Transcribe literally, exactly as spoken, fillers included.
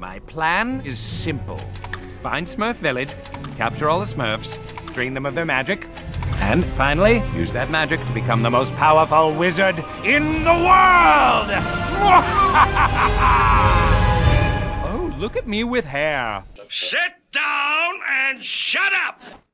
My plan is simple. Find Smurf Village, capture all the Smurfs, drain them of their magic, and finally, use that magic to become the most powerful wizard in the world! Oh, look at me with hair. Sit down and shut up!